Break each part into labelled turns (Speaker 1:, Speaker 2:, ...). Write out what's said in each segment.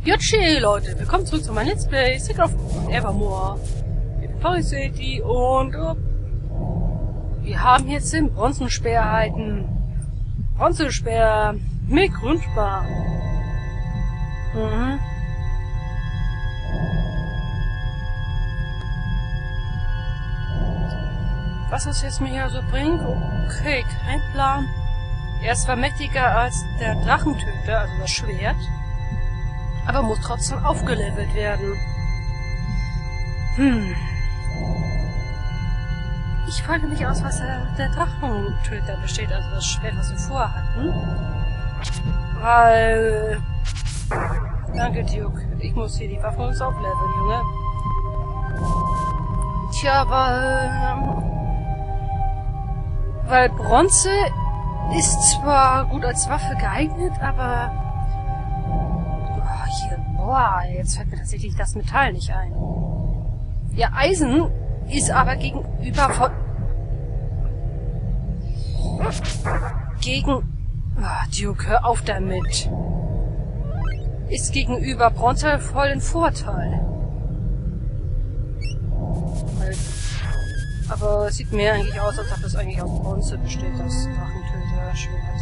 Speaker 1: Yoshi, Leute, willkommen zurück zu meinem Let's Play Secret of Evermore. Ich bin Paris City und wir haben jetzt den Bronzenspeer erhalten. Bronzenspeer mit Grundspar. Was das jetzt mir hier so bringt? Okay, kein Plan. Er ist zwar mächtiger als der Drachentöter, also das Schwert, aber muss trotzdem aufgelevelt werden. Ich frage mich aus, was der Drachentöter besteht, also das Schwert, was wir vorher hatten. Weil... Danke, Duke. Ich muss hier die Waffe uns aufleveln, Junge. Tja, weil Bronze ist zwar gut als Waffe geeignet, aber... jetzt fällt mir tatsächlich das Metall nicht ein. Ja, Eisen ist aber gegenüber von... Duke, hör auf damit. Ist gegenüber Bronze voll ein Vorteil. Aber es sieht mir eigentlich aus, als ob es eigentlich aus Bronze besteht, das Drachentöter-Schwert.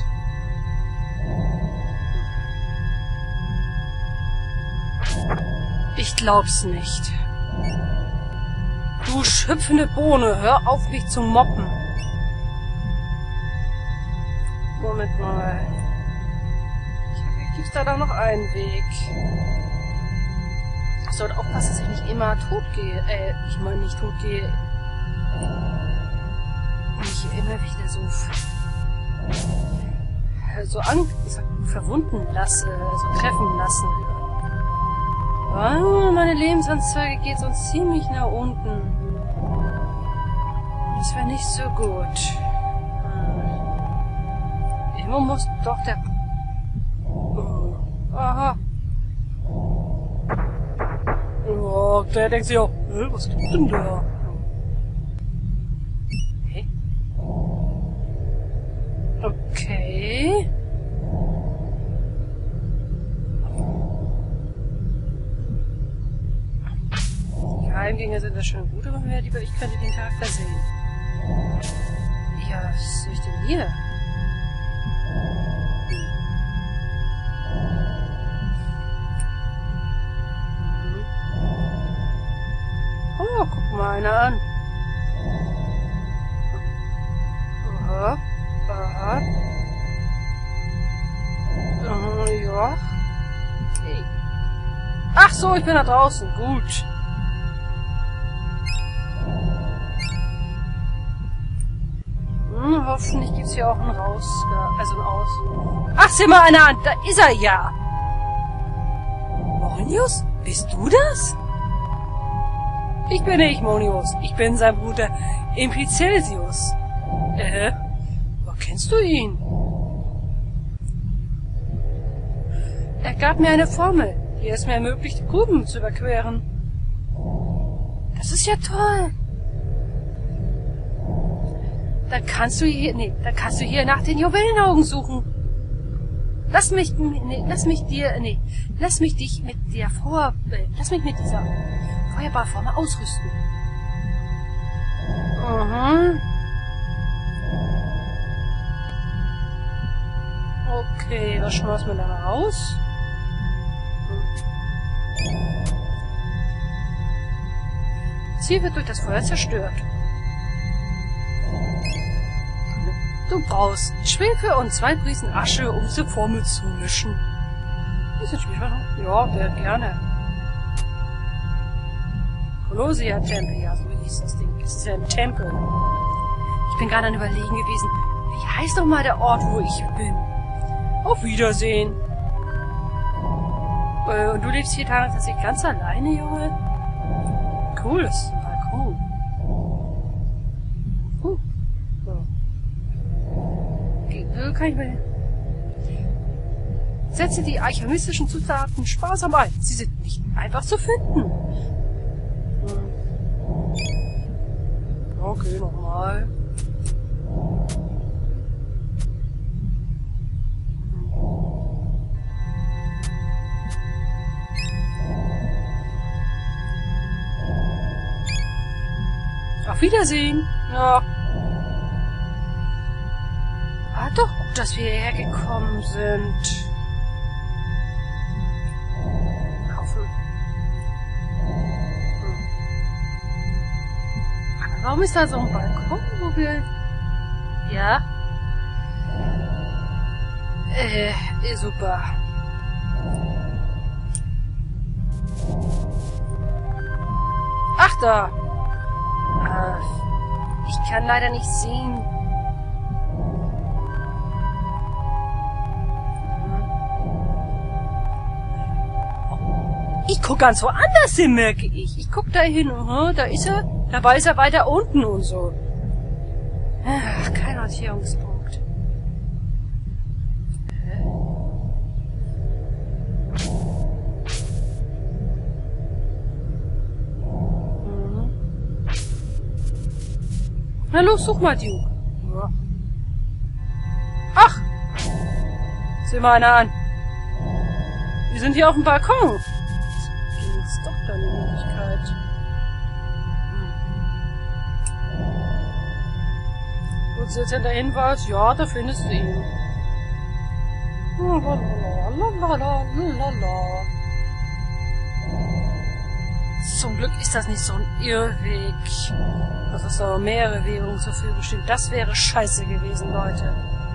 Speaker 1: Ich glaub's nicht. Du schüpfende Bohne, hör auf mich zu moppen. Moment mal. Gibt's da doch noch einen Weg? Ich sollte aufpassen, dass ich nicht immer tot gehe. Ich meine nicht tot gehe. Mich immer wieder so verwunden lasse, so treffen lasse. Oh, meine Lebensanzeige geht sonst ziemlich nach unten. Das wäre nicht so gut. Irgendwo muss doch der... Aha. Oh, der denkt sich auch, was gibt's denn da? Okay. Okay. Geheimgänge sind das schön gut, aber mir lieber, ich könnte den Charakter sehen. Ja, was soll ich denn hier? Oh, guck mal einer an. Aha. Aha. Ja. Hey. Ach so, ich bin da draußen. Gut. Hoffentlich gibt's hier auch einen Aus. Ach, sieh mal einer an. Da ist er ja. Monius? Bist du das? Ich bin nicht Monius. Ich bin sein Bruder Implicelsius. Wo kennst du ihn? Er gab mir eine Formel, die es mir ermöglicht, Gruben zu überqueren. Das ist ja toll. Da kannst du hier nach den Juwelenaugen suchen. Lass mich dich mit dieser Feuerballformel ausrüsten. Okay, was schmeißt man da raus? Ziel wird durch das Feuer zerstört. Du brauchst Schwefel und 2 Prisen Asche, um diese Formel zu mischen. Ist das Schwefel noch? Ja, gerne. Colossia-Tempel, ja, so hieß das Ding. Das ist ja ein Tempel. Ich bin gerade an Überlegen gewesen, wie heißt doch mal der Ort, wo ich bin? Auf Wiedersehen. Und du lebst hier tatsächlich ganz alleine, Junge? Cool, das ist ein Balkon. Kann ich mal... Setze die alchemistischen Zutaten sparsam ein. Sie sind nicht einfach zu finden. Okay, nochmal. Auf Wiedersehen. Ja. War doch gut, dass wir hierher gekommen sind. Kaufen. Aber warum ist da so ein Balkon, wo wir... Ja? Super. Ach da. Ich kann leider nicht sehen. Ich guck ganz woanders hin, merke ich. Ich guck da hin, da ist er. Dabei ist er weiter unten und so. Ach, kein Orientierungspunkt. Na los, such mal, Duke. Ja. Ach! Sieh mal einer an. Wir sind hier auf dem Balkon. Gibt's doch da eine Möglichkeit. Wo ist jetzt der Hinweis? Ja, da findest du ihn. Zum Glück ist das nicht so ein Irrweg. Dass es so mehrere Währungen zur Verfügung stehen. Das wäre scheiße gewesen, Leute.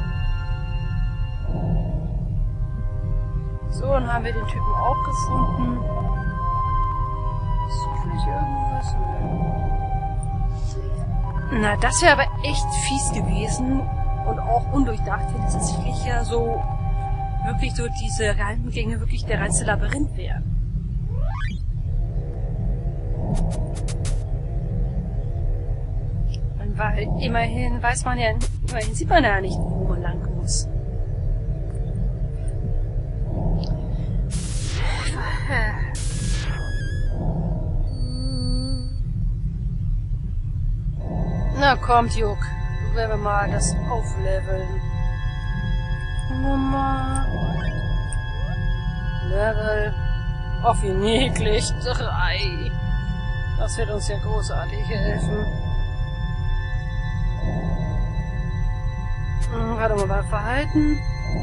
Speaker 1: So, dann haben wir den Typen auch gefunden. Ist hier vielleicht irgendwas? Na, das wäre aber echt fies gewesen. Und auch undurchdacht, wenn es tatsächlich ja so wirklich so diese Geheimgänge wirklich der reinste Labyrinth wären. Weil immerhin weiß man ja, immerhin sieht man ja nicht, wo man lang muss. Na komm, Duke, werden wir mal das aufleveln. Level. Oh, wie niedlich. 3. Das wird uns ja großartig helfen. Warte mal, beim Verhalten.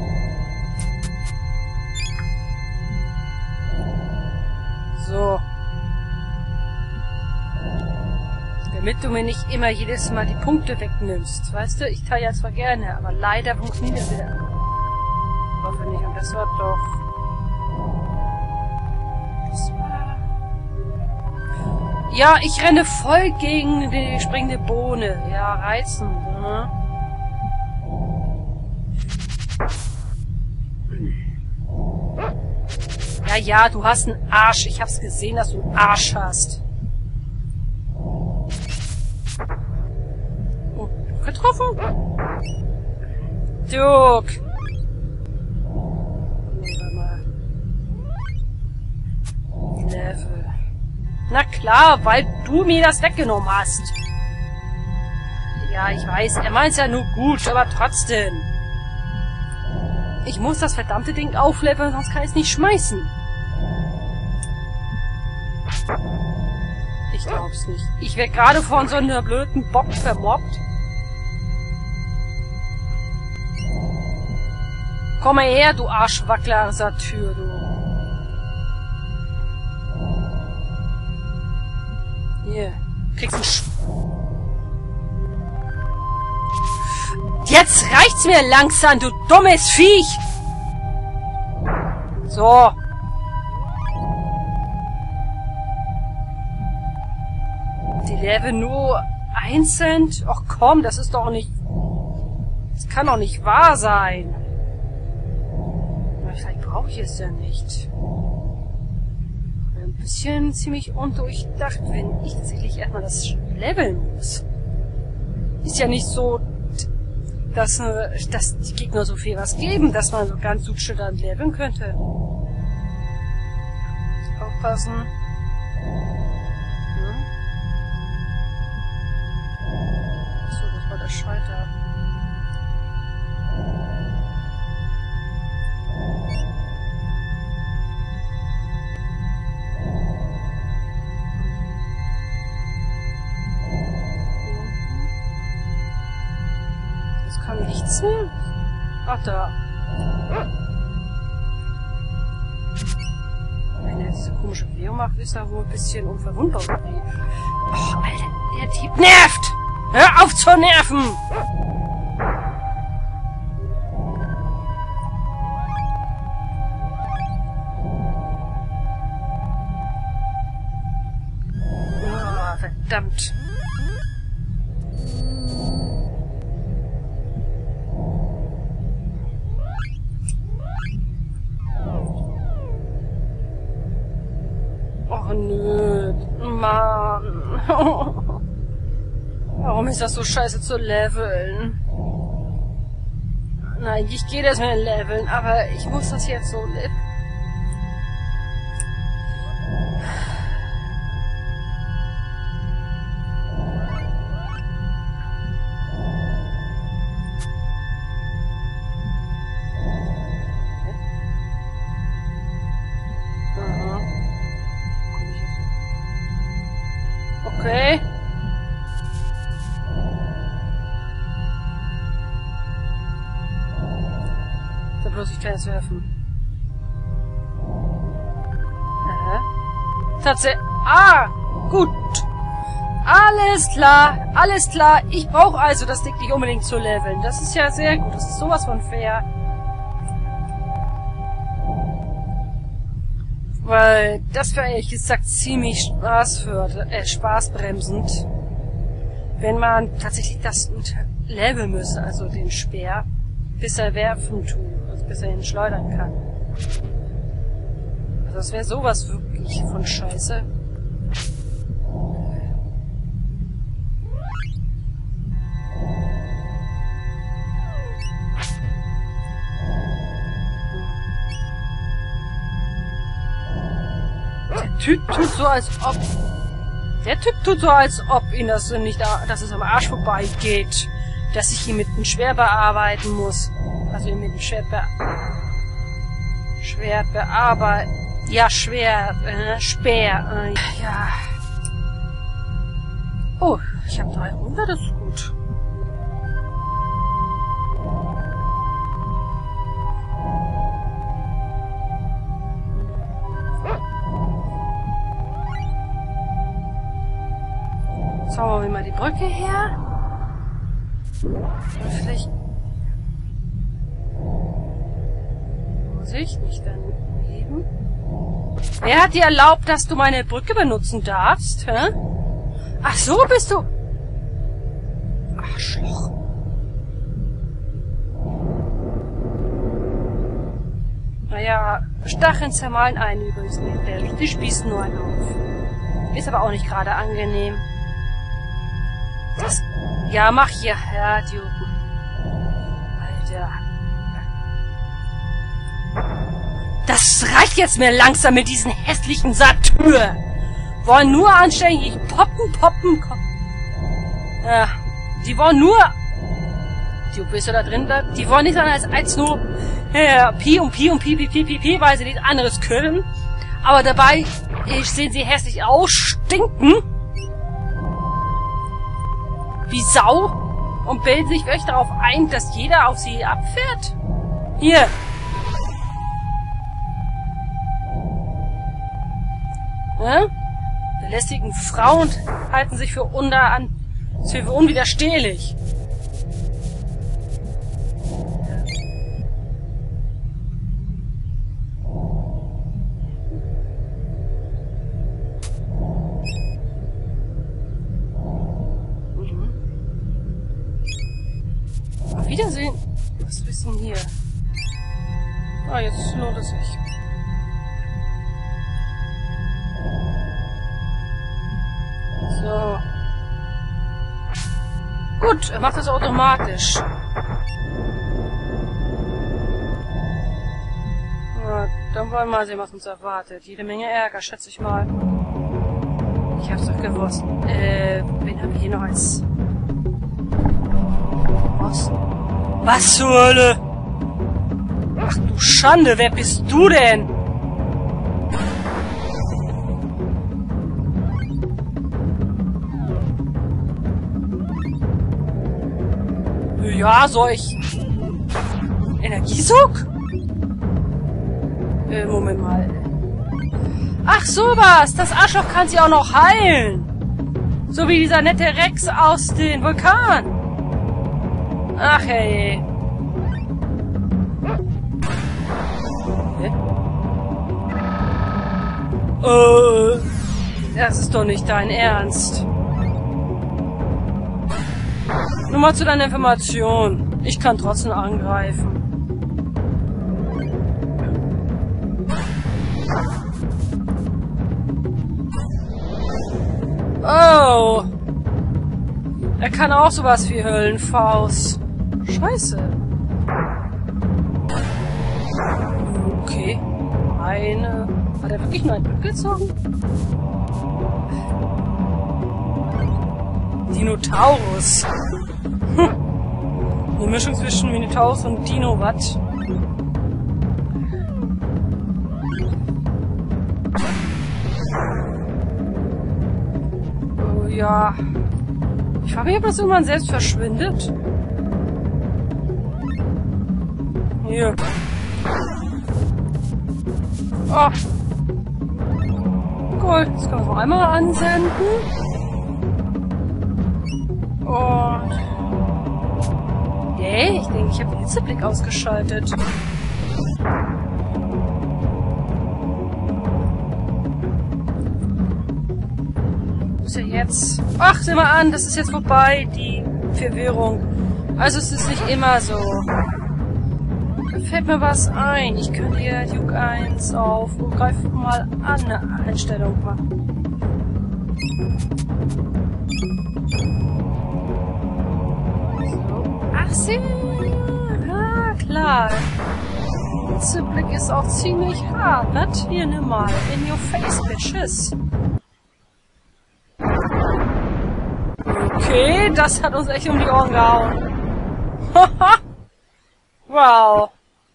Speaker 1: So. Damit du mir nicht immer jedes Mal die Punkte wegnimmst. Weißt du, ich teile ja zwar gerne, aber leider funktioniert es wieder. Ich hoffe nicht, und das war doch... Das war... Ja, ich renne voll gegen die springende Bohne. Ja, reizend, ne? Ja, ja, du hast einen Arsch. Ich hab's gesehen, dass du einen Arsch hast. Oh, getroffen? Duke. Level. Na klar, weil du mir das weggenommen hast. Ja, ich weiß, er meint's ja nur gut, aber trotzdem. Ich muss das verdammte Ding aufleveln, sonst kann ich es nicht schmeißen. Ich glaub's nicht. Ich werde gerade von so einer blöden Bock vermobbt. Komm mal her, du Arschwackler, Satyr, du. Hier, kriegst einen Jetzt reicht's mir langsam, du dummes Viech! So. Die Level nur 1 Cent? Ach komm, das ist doch nicht... Das kann doch nicht wahr sein. Vielleicht brauche ich es ja nicht. Ein bisschen ziemlich undurchdacht, wenn ich tatsächlich erstmal das leveln muss. Ist ja nicht so... dass die Gegner so viel was geben, dass man so ganz Sutsche dann leveln könnte. Aufpassen. Hm? So, das war der Schalter. nichts mehr? Ach, da. Wenn er diese komische Bewegung macht, ist er wohl ein bisschen unverwundbar. Oh, Alter, der Typ nervt! Hör auf zu nerven! Oh, verdammt. Oh nö, Mann. Warum ist das so scheiße zu leveln? Nein, ich gehe das mit leveln, aber ich muss das jetzt so leveln. Okay. Da bloß ich kleines werfen. Tatsächlich. Ah! Gut. Alles klar. Alles klar. Ich brauche also das Ding nicht unbedingt zu leveln. Das ist ja sehr gut. Das ist sowas von fair. Weil das wäre ehrlich gesagt ziemlich spaßbremsend, wenn man tatsächlich das leveln müsste, also den Speer, bis er werfen tut, also bis er ihn schleudern kann. Also das wäre sowas wirklich von scheiße. Der Typ tut so, als ob ihn das nicht, dass es am Arsch vorbeigeht, dass ich ihn mit dem Schwert bearbeiten muss. Also ihn mit dem Schwert bearbeiten. Ja, Speer. Ja. Oh, ich habe 300, das ist gut. Zaubern wir mal die Brücke her. Und vielleicht... Muss ich nicht daneben? Wer hat dir erlaubt, dass du meine Brücke benutzen darfst? Hä? Ach so, bist du... Arschloch. Naja, Stacheln zermalen einen übrigens nicht. Die spießen nur einen auf. Ist aber auch nicht gerade angenehm. Das... Ja, mach hier. Ja, die... Alter. Das reicht jetzt mir langsam mit diesen hässlichen Satyr. Wollen nur anständig poppen. Ja, die wollen nur... Du bist ja da drin, die wollen nichts anderes als nur Pi, weil sie nichts anderes können. Aber dabei sehen sie hässlich aus, stinken wie Sau und bilden sich wirklich darauf ein, dass jeder auf sie abfährt. Hier. Ja? Belästigen Frauen halten sich für unwiderstehlich. Auf Wiedersehen. Was ist denn hier? Ah, jetzt lohnt es sich. So. Gut, er macht das automatisch. Ja, dann wollen wir mal sehen, was uns erwartet. Jede Menge Ärger, schätze ich mal. Ich hab's doch gewusst. Wen haben wir hier noch als... Was? Was zur Hölle? Ach du Schande, wer bist du denn? ja, solch... Energiesog? Moment mal. Ach, sowas! Das Arschloch kann sie auch noch heilen! So wie dieser nette Rex aus dem Vulkan! Ach, hey. Das ist doch nicht dein Ernst. Nur mal zu deiner Information. Ich kann trotzdem angreifen. Oh. Er kann auch sowas wie Höllenfaust. Scheiße. Okay. Hat er wirklich nur ein Glück gezogen? Dinotaurus. Eine Mischung zwischen Minotaurus und Dino, was? Oh ja. Ich frage mich, ob das irgendwann selbst verschwindet. Hier. Oh. Cool, das können wir noch einmal ansenden. Und... Yay, ich denke, ich habe den Hitzeblick ausgeschaltet. Wo ist er jetzt? Ach, sieh mal an, das ist jetzt vorbei, die Verwirrung. Also es ist nicht immer so. Da fällt mir was ein. Ich könnte hier Duke 1 auf Greif mal an eine Einstellung machen. So. Ach, sieh. Ah, klar. Der Blick ist auch ziemlich hart, ne? Hier, nimm mal. In your face, bitches. Okay, das hat uns echt um die Ohren gehauen. Haha. Wow.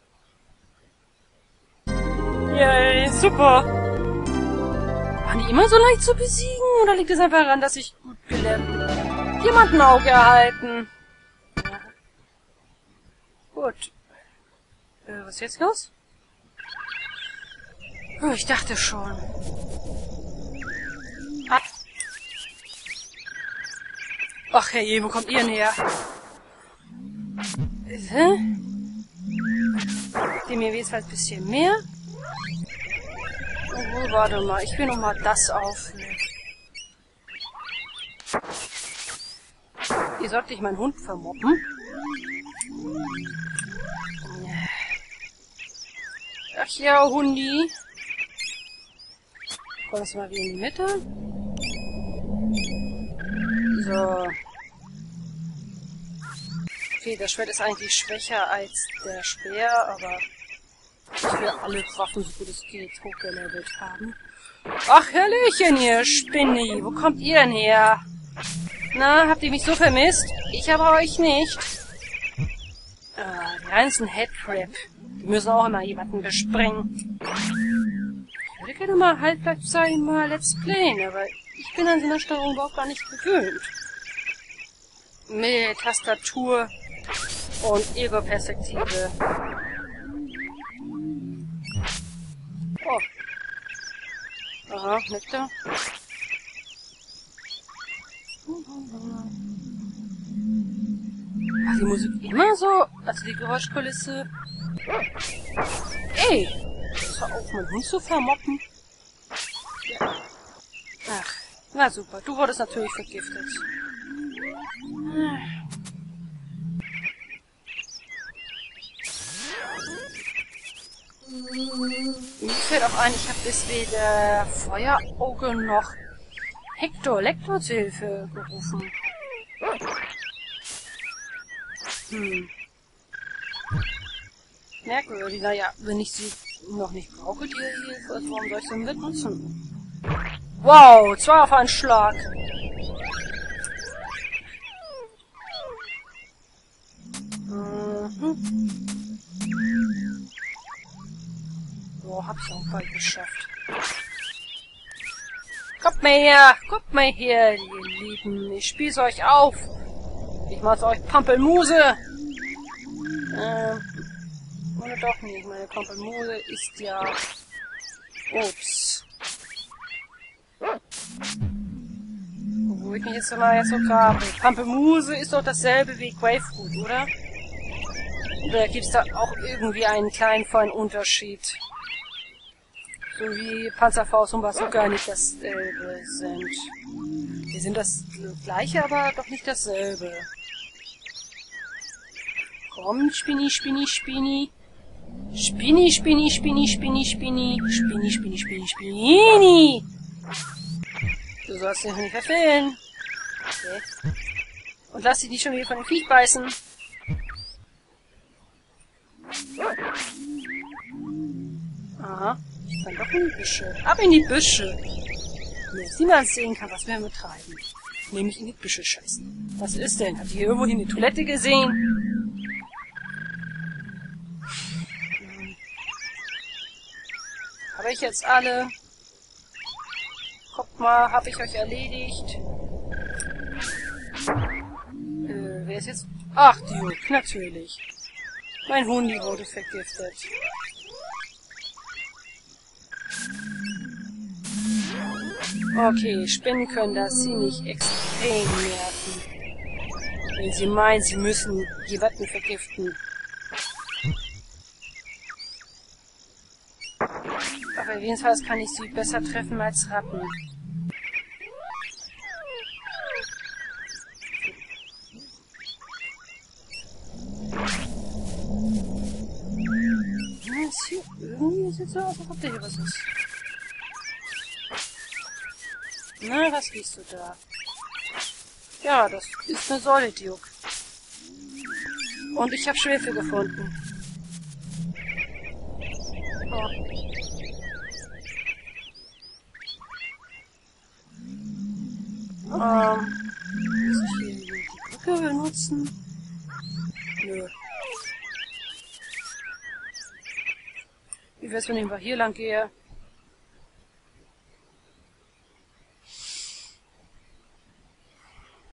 Speaker 1: Yay, super. Waren die immer so leicht zu besiegen? Oder liegt es einfach daran, dass ich gut gelernt habe? Jemanden Auge erhalten. Gut. Was ist jetzt los? Oh, ich dachte schon. Ah. Ach herrje, wo kommt ihr denn her? Dem hier jetzt ein bisschen mehr. Oh, warte mal, ich will noch mal das aufnehmen. Ihr sollt nicht meinen Hund vermoppen. Ach ja, Hundi. Komm jetzt mal wieder in die Mitte. So. Okay, das Schwert ist eigentlich schwächer als der Speer, aber ich will alle Waffen, so gut es geht, hochgelevelt haben. Ach, Hallöchen hier, Spinni. Wo kommt ihr denn her? Na, habt ihr mich so vermisst? Ich aber euch nicht. Die ganzen Headcrab. Die müssen auch immer jemanden besprengen. Ich würde gerne mal Halbwertszeit mal Let's Playen, aber ich bin an so einer Steuerung überhaupt gar nicht gewöhnt. Mit Tastatur und Ego-Perspektive. Oh. Aha, Nektar. War die Musik immer so? Also die Geräuschkulisse? Ey! Das war auf, meinen Hund zu vermoppen. Ja. Ach, na super. Du wurdest natürlich vergiftet. Mir fällt auch ein, ich habe bis weder Feuerauge noch Hector Lector zur Hilfe gerufen. Merkwürdig, naja, wenn ich sie noch nicht brauche, die Hilfe, also warum soll ich sie mitnutzen? Wow, 2 auf einen Schlag. So, hab's auch bald geschafft. Kommt mal her, ihr Lieben. Ich spieß euch auf. Ich mach's euch Pampelmuse. Oder doch nicht. Meine Pampelmuse ist ja Obst. Wo ich mich jetzt mal so grabe. Pampelmuse ist doch dasselbe wie Grapefruit, oder? Oder gibt es da auch irgendwie einen kleinen feinen Unterschied? So wie Panzerfaust und Bazooka nicht dasselbe sind. Die sind das gleiche, aber doch nicht dasselbe. Komm, Spinni, Spinni, Spinni. Spinni, Spinni, Spinni, Spinni, Spinni. Spinni, Spinni, Spinni, Spinni. Du sollst dich nicht verfehlen. Okay. Und lass dich nicht schon wieder von dem Viech beißen. Aha. Ich kann doch in die Büsche. Ab in die Büsche. Dass niemand sehen kann, was wir betreiben. Nämlich in die Büsche scheißen. Was ist denn? Habt ihr irgendwo eine Toilette gesehen? Habe ich jetzt alle? Guckt mal, habe ich euch erledigt? Wer ist jetzt? Ach, Duke, natürlich. Mein Hundi wurde vergiftet. Okay, Spinnen können das ziemlich extrem nerven. Wenn sie meinen, sie müssen die Ratten vergiften. Aber jedenfalls kann ich sie besser treffen als Ratten. Irgendwie sieht so aus, als ob da hier was ist. Na, was riechst du da? Ja, das ist eine Säule, Duke. Und ich habe Schwefel gefunden. Oh. Muss ich hier die Brücke benutzen? Nö. Wie wär's, wenn ich mal hier lang gehe?